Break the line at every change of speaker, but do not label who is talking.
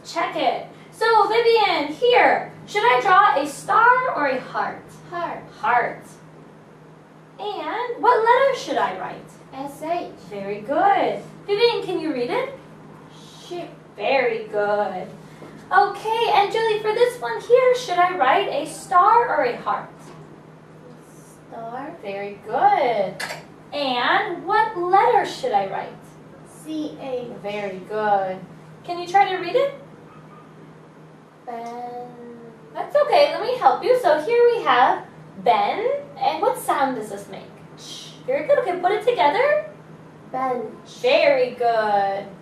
check it. So, Vivian, here, should I draw a star or a heart?
Heart.
Heart. And what letter should I write?
SH.
Very good. Vivian, can you read it?
Ship.
Very good. Okay, and Julie, for this one here, should I write a star or a heart?
Star.
Very good. And what letter should I write?
CA.
Very good. Can you try to read it?
Ben.
That's okay, let me help you. So here we have Ben, and what sound does this make? Very good. Okay, put it together.
Bench.
Very good.